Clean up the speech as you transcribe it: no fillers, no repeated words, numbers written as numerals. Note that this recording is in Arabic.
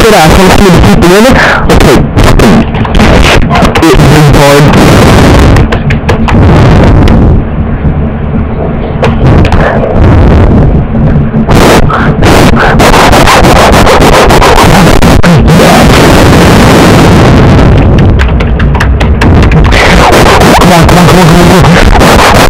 كده عشان احنا بنشوف هنا. اوكي come on.